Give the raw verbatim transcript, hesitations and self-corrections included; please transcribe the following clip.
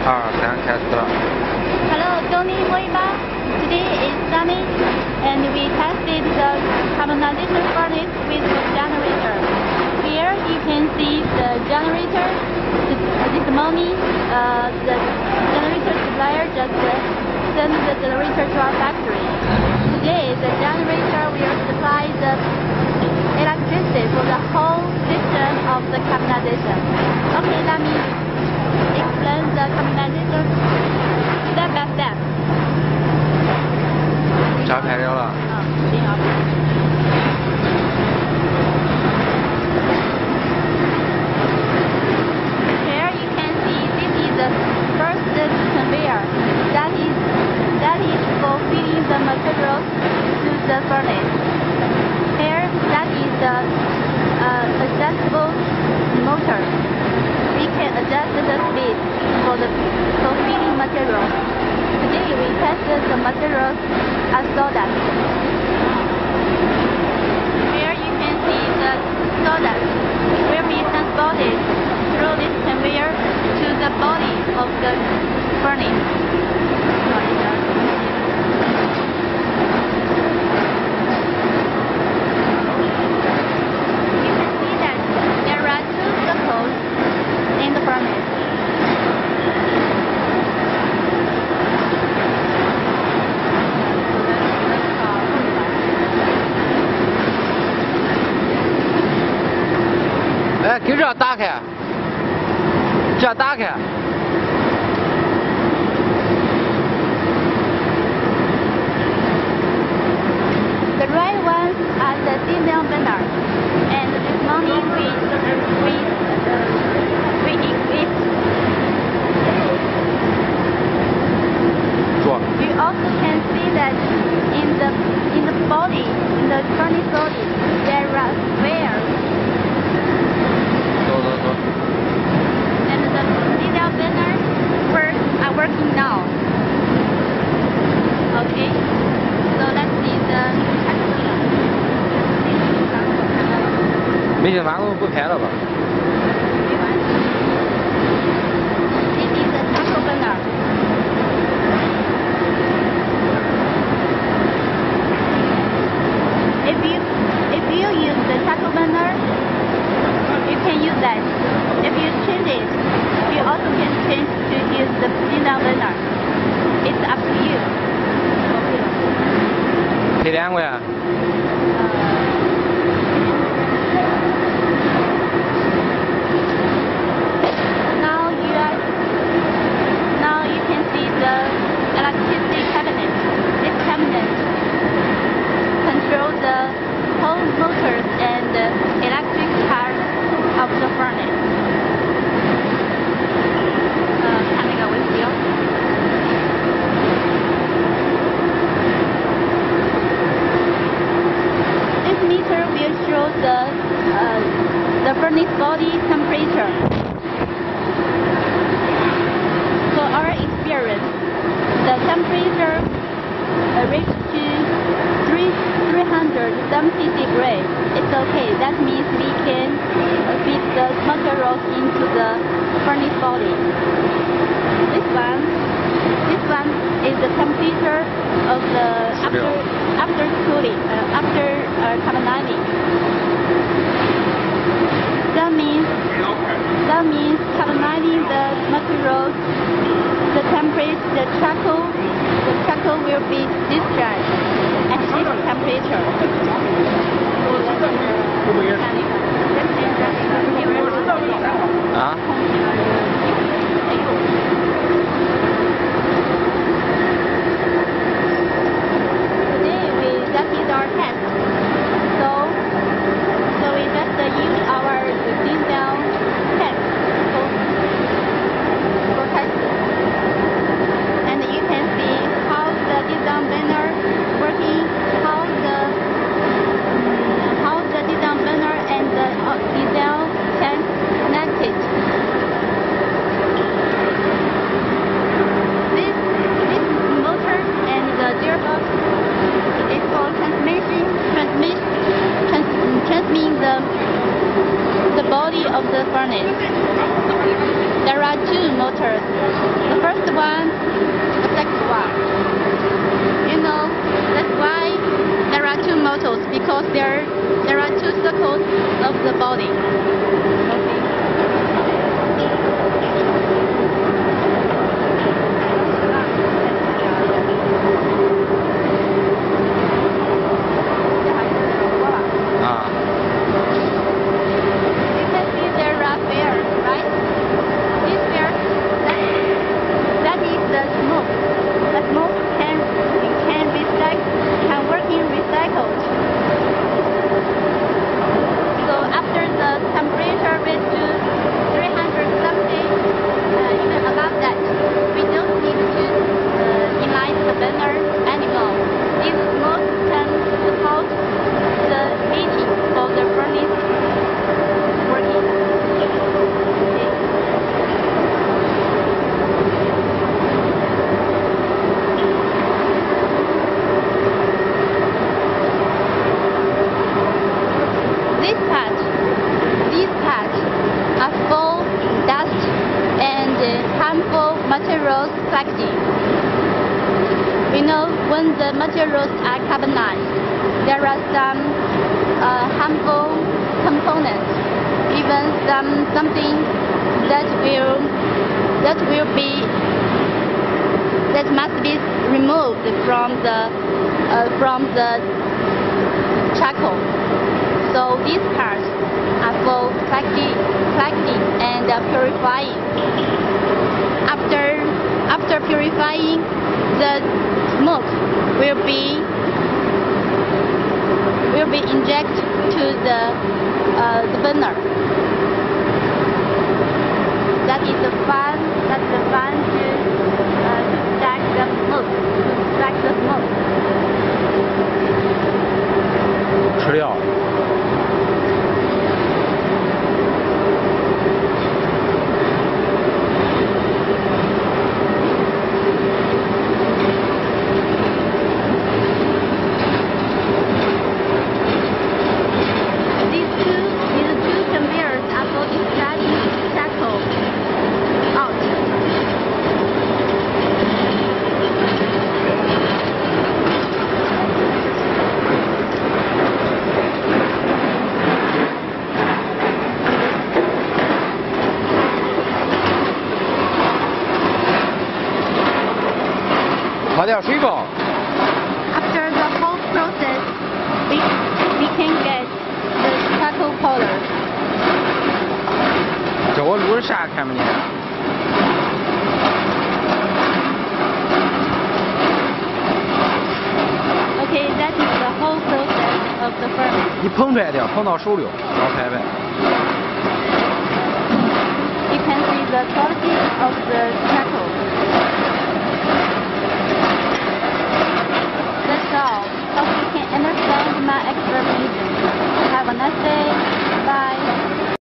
二三，开始了。 Hello, Tony Moiba. Today is sunny, and we tested the carbonization furnace with the generator. Here you can see the generator. This morning, uh, the generator supplier just uh, sent the generator to our factory. Today, the generator will supply the electricity for the whole system of the carbonization. Okay, let me explain the carbonization step by step. 炸开了了。 嗯，一定要。Here you can see this is the first conveyor that is that is for feeding the materials to the furnace. Here that is the uh, adjustable motor. We can adjust the speed for the for feeding materials. Today we tested the materials as sawdust. Here you can see the sawdust will be transported through this conveyor to the body of the furnace. You can see that there are two circles in the furnace. Eh, 给这打开，这打开。 The right ones are the diesel burner, and this morning we we we equip. You also can see that in the in the body, in the furnace body, there are spares. And the diesel burners work are working now. Okay, so let's see the. 没听完，我不拍了吧？ This is the charcoal burner. If you if you use the charcoal burner, you can use that. If you change it, you also can change to use the diesel burner. It's up to you. 赔两块啊？ Now you are now you can see the electricity cabinet. This cabinet controls the whole motors and the electric part of the furnace. Uh, 看那个微波。 This meter will show the uh, the furnace body temperature. For our experience, the temperature uh, reached to three three hundred seventy degrees. It's okay. That means we can uh, feed the materials into the furnace body. This one, this one is the temperature of the after after cooling, uh, after uh, carbonizing. That means that means carbonizing the materials, the temperature, the charcoal, the charcoal will be discharged at this temperature. Ah? Today we that is our test. So so we just uh, use our diesel test for, for testing. And you can see how the diesel burner working, how the um, how the diesel burner and the uh, diesel tank connected. materials packaging. We know when the materials are carbonized, there are some uh, harmful components, even some something that will that will be that must be removed from the uh, from the charcoal. So these parts are for packaging, packaging and uh, purifying. After after purifying, the smoke will be will be injected to the uh, the burner. That is the fan. That's the fan to uh, to extract the smoke. To extract the smoke. 吃掉。 拔掉水泵。 After the whole process, we we can get the charcoal powder. 这我录的啥看不见。 Okay, that is the whole process of the furnace. 你捧出来的，捧到手里，老太白。 You can see the quality of the charcoal.